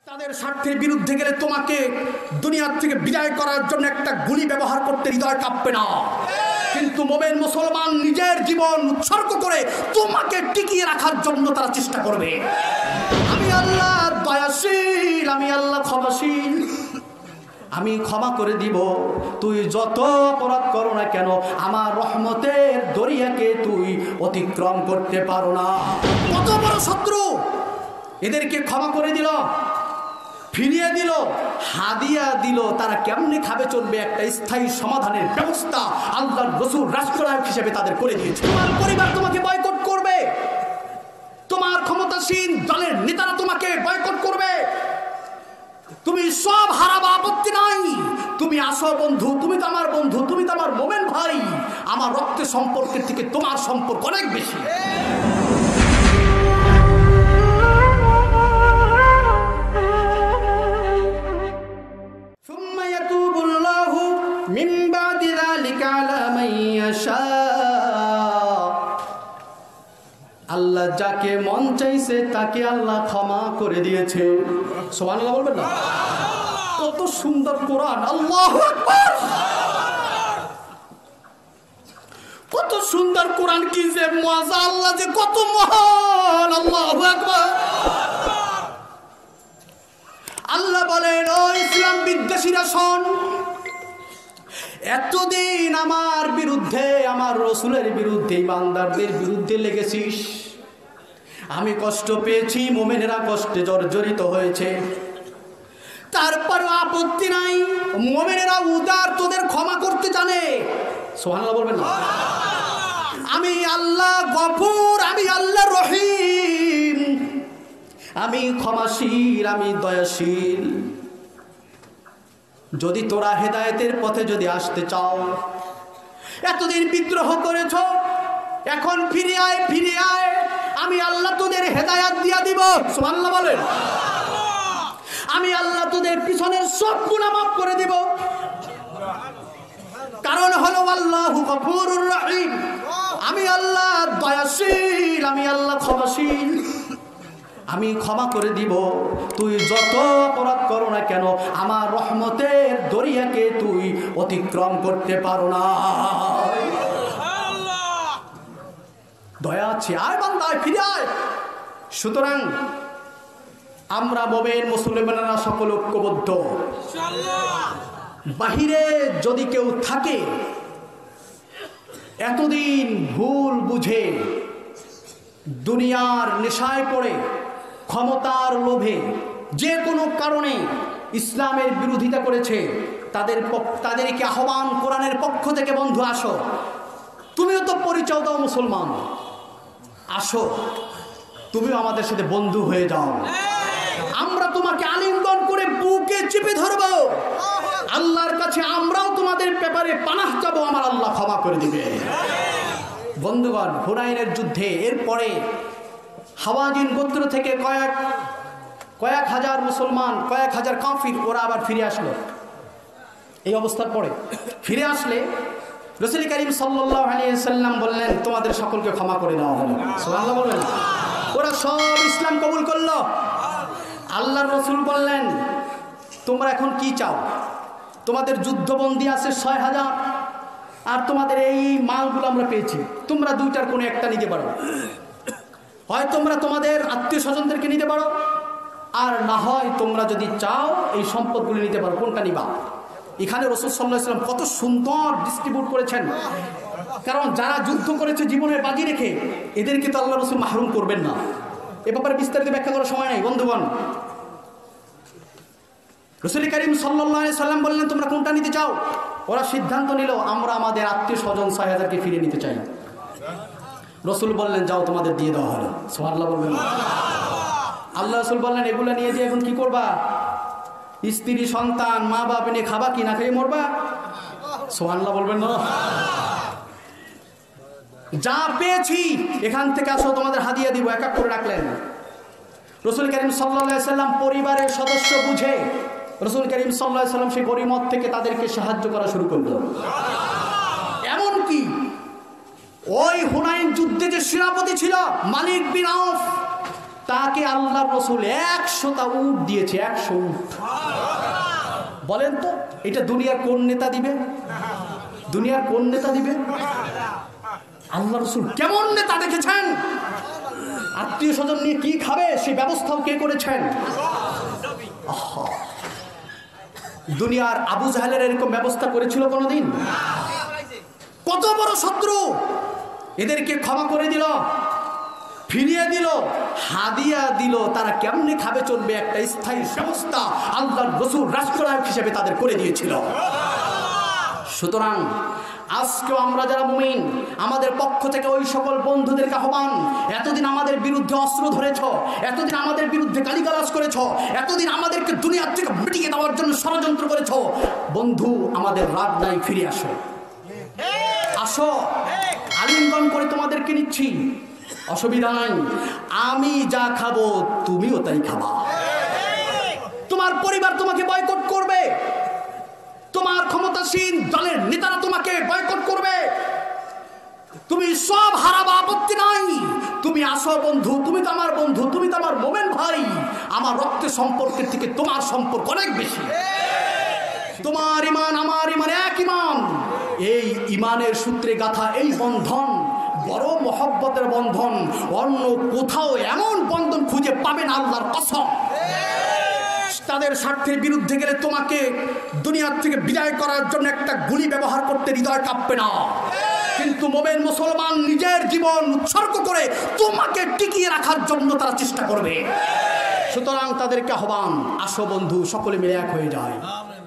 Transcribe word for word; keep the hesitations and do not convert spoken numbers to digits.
তাদের স্বার্থের বিরুদ্ধে গেলে তোমাকে দুনিয়ার থেকে বিদায় করার জন্য একটা গুলি ব্যবহার করতে হৃদয় কাঁপবে না, কিন্তু মুমিন মুসলমান নিজের জীবন উৎসর্গ করে তোমাকে টিকিয়ে রাখার জন্য তারা চেষ্টা করবে। আমি আল্লাহ দয়াশীল, আমি আল্লাহ ক্ষমাশীল, আমি ক্ষমা করে দিব। তুই যত অপরাধ করো না কেন, আমার রহমতের দরিয়াকে তুই অতিক্রম করতে পারো না। কত বড় শত্রু, এদেরকে ক্ষমা করে দিল, ফিরিয়ে দিল, হাদিয়া দিল। তারা কেমনে খাবে চলবে, একটা স্থায়ী সমাধানের ব্যবস্থা আল্লাহর রাসূল রাষ্ট্রনায়ক হিসেবে তাদের করে দিয়েছে। তোমার পরিবার তোমাকে বয়কট করবে, তোমার ক্ষমতাসীন দলের নেতারা তোমাকে বয়কট করবে, তুমি সব হারাবা, আপত্তি নাই। তুমি আসো বন্ধু, তুমি তো আমার বন্ধু, তুমি তো আমার মোমেন ভাই। আমার রক্তের সম্পর্কের থেকে তোমার সম্পর্ক অনেক বেশি। আল্লাহ যাকে মন চাইছে তাকে আল্লাহ ক্ষমা করে দিয়েছে। সুবহানাল্লাহ বলবেন না? কত সুন্দর কোরআন, আল্লাহু আকবার। কত সুন্দর কোরআন, কি যে মজা, আল্লাহ যে কত মহান, আল্লাহু আকবার। আল্লাহ বলেন, ও ইসলাম বিদ্বেষীরা শোন, এতদিন আমার বিরুদ্ধে, আমার রসুলের বিরুদ্ধে, ইমানদারদের বিরুদ্ধে লেগেছিস, আমি কষ্ট পেয়েছি, মুমিনেরা কষ্টে জর্জরিত হয়েছে, তারপরও আপত্তি নাই। মুমিনেরা উদার, তোদের ক্ষমা করতে জানে। সুবহানাল্লাহ বলবেন না? আমি আল্লাহ গফুর, আমি আল্লাহ রহিম, আমি ক্ষমাশীল, আমি দয়াশীল। যদি তোরা হেদায়েতের পথে যদি আসতে চাও, এতদিন বিদ্রোহ করেছ, এখন ফিরে আয়, ফিরে আয়, আমি আল্লাহ তোদের হেদায়েত দিয়া দিব। সুবহানাল্লাহ বলেন। আমি আল্লাহ তোদের পিছনের সব গুনাহ মাফ করে দিব, কারণ হলো আল্লাহু গফুরুর রহিম, আমি আল্লাহ দয়াশীল, আমি আল্লাহ ক্ষমাশীল, আমি ক্ষমা করে দিব। তুই যত অপরাধ করো না কেন, আমার রহমতের দরিয়াকে তুই অতিক্রম করতে পারো না। দয়া আছে, আয় বান্দা, ফিরে আয়। সুতরাং আমরা মুমিন মুসলমানেরা সকল ঐক্যবদ্ধ। বাহিরে যদি কেউ থাকে এতদিন ভুল বুঝে, দুনিয়ার নেশায় পড়ে, ক্ষমতার লোভে, যে কোনো কারণে ইসলামের বিরোধিতা করেছে, তাদের তাদেরকে আহ্বান কোরআনের পক্ষ থেকে, বন্ধু আসো, তুমিও তো পরিচয় দাও মুসলমান, আসো তুমিও আমাদের সাথে বন্ধু হয়ে যাও, আমরা তোমাকে আলিঙ্গন করে বুকে চেপে ধরব, আল্লাহর কাছে আমরাও তোমাদের ব্যাপারে পানাহ চাবো, আমার আল্লাহ ক্ষমা করে দিবে। বন্ধুগণ, হুনাইনের যুদ্ধে এরপরে হাওয়াজিন গোত্র থেকে কয়েক কয়েক হাজার মুসলমান, কয়েক হাজার কাফির, ওরা আবার ফিরে আসলো। এই অবস্থার পরে ফিরে আসলে রাসূল করিম সাল্লাল্লাহু আলাইহি ওয়াসাল্লাম বললেন, তোমাদের সকলকে ক্ষমা করে দেওয়া হলো। সুবহানাল্লাহ বলবেন। ওরা সব ইসলাম কবুল করলো। আল্লাহর রাসূল বললেন, তোমরা এখন কি চাও? তোমাদের যুদ্ধবন্দী আছে ছয় হাজার, আর তোমাদের এই মালগুলো আমরা পেয়েছি, তোমরা দুইটার কোনো একটা নিতে পারো। হয় তোমরা তোমাদের আত্মীয় স্বজনদেরকে নিতে পারো, আর না হয় তোমরা যদি চাও এই সম্পদগুলি নিতে পারো, কোনটা নিবা? এখানে রাসূল সাল্লাল্লাহু আলাইহি ওয়াসাল্লাম কত সুন্দর ডিস্ট্রিবিউট করেছেন, কারণ যারা যুদ্ধ করেছে জীবনের বাজি রেখে, এদেরকে তো আল্লাহ রাসূল মাহরুম করবেন না। এ ব্যাপারে বিস্তারিত ব্যাখ্যা করার সময় নেই বন্ধুগণ। রাসূল করিম সাল্লাল্লাহু আলাইহি ওয়াসাল্লাম বললেন, তোমরা কোনটা নিতে চাও? ওরা সিদ্ধান্ত নিল, আমরা আমাদের আত্মীয় স্বজন ছয় হাজারকে ফিরিয়ে নিতে চাই। রাসূল বললেন, যাও, তোমাদের দিয়ে দেওয়া হলো। সুবহানাল্লাহ বলবেন। আল্লাহ রাসূল বললেন, এগুলো নিয়ে যে এখন কি করবা? স্ত্রী সন্তান মা বাপ নিয়ে খাবা কি, না খেয়ে মরবা? সুবহানাল্লাহ বলবেন না? যা পেয়েছি এখান থেকে আসো, তোমাদের হাদিয়া দিব, এক এক করে রাখলেন। রাসূল করিম সাল্লাল্লাহু আলাইহি ওয়াসাল্লাম পরিবারের সদস্য বুঝে রাসূল করিম সাল্লাল্লাহু আলাইহি ওয়াসাল্লাম সেই গরিমত থেকে তাদেরকে সাহায্য করা শুরু করলো। এমনকি ওই হুনাইন যুদ্ধে যে সেনাপতি ছিল মালিক বিন আউফ, তাকে আল্লাহর রাসূল একশোটা উট দিয়েছে, একশো উট। বলেন তো এটা দুনিয়ার কোন নেতা দিবে? দুনিয়ার কোন নেতা দিবে? আল্লাহ রাসূল কেমন নেতা দেখেছেন? আত্মীয় স্বজন নিয়ে কি খাবে সে ব্যবস্থাও কে করেছেন? দুনিয়ার আবু জাহেলের এরকম ব্যবস্থা করেছিল কোনোদিন? কত বড় শত্রু, এদেরকে ক্ষমা করে দিল, ফিরিয়ে দিল, হাদিয়া দিল। তারা কেমনে খাবে চলবে একটা স্থায়ী ব্যবস্থা আল্লাহর রাসূল রাষ্ট্রনায়ক হিসেবে তাদের করে দিয়েছিল। সুতরাং আজকেও আমরা যারা মুমিন, আমাদের পক্ষ থেকে ওই সকল বন্ধুদেরকে আহ্বান, এতদিন আমাদের বিরুদ্ধে অস্ত্র ধরেছ, এতদিন আমাদের বিরুদ্ধে গালিগালাজ করেছ, এতদিন আমাদেরকে দুনিয়ার থেকে মিটিয়ে দেওয়ার জন্য ষড়যন্ত্র করেছ, বন্ধু আমাদের রাত নাই, ফিরে আসো, আসো, আলিঙ্গন করে তোমাদেরকে নিচ্ছি, অসুবিধা নাই। আমি যা খাবো তুমিও তাই খাবা। তোমার পরিবার তোমাকে বয়কট করবে, তোমার ক্ষমতাসীন দলের নেতারা তোমাকে বয়কট করবে, তুমি সব হারাবা, আপত্তি নাই। তুমি আসো বন্ধু, তুমি তো আমার বন্ধু, তুমি তো আমার মোমেন ভাই, আমার রক্তের সম্পর্কের থেকে তোমার সম্পর্ক অনেক বেশি। তোমার ইমান আমার ইমান এক ইমান, এই ইমানের সূত্রে গাথা এই বন্ধন বড় মহব্বতের বন্ধন, অন্য কোথাও এমন বন্ধন খুঁজে পাবেন আল্লাহর কসম। তাদের স্বার্থের বিরুদ্ধে গেলে তোমাকে দুনিয়ার থেকে বিদায় করার জন্য একটা গুলি ব্যবহার করতে হৃদয় কাঁপবে না, কিন্তু মোমেন মুসলমান নিজের জীবন উৎসর্গ করে তোমাকে টিকিয়ে রাখার জন্য তারা চেষ্টা করবে। সুতরাং তাদেরকে আহ্বান, আসো বন্ধু, সকলে মিলে এক হয়ে যায়।